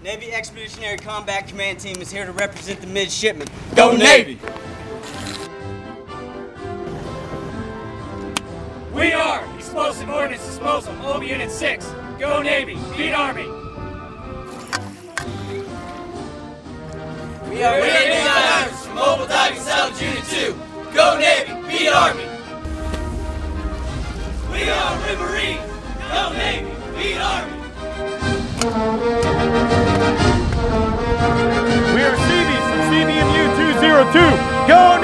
Navy Expeditionary Combat Command Team is here to represent the midshipmen. Go Navy! We are Explosive Ordnance Disposal, OB Unit 6. Go Navy, beat Army. We are Navy Divers from Mobile Diving Salvage Unit 2. Go Navy, beat Army! We are Marines. Go Navy, beat Army! We are Seabees from CBMU 202. Go Navy!